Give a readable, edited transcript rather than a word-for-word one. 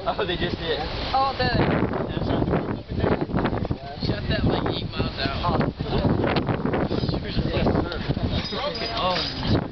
Oh, they just did. Oh, did they? Shut that like 8 miles out. Oh.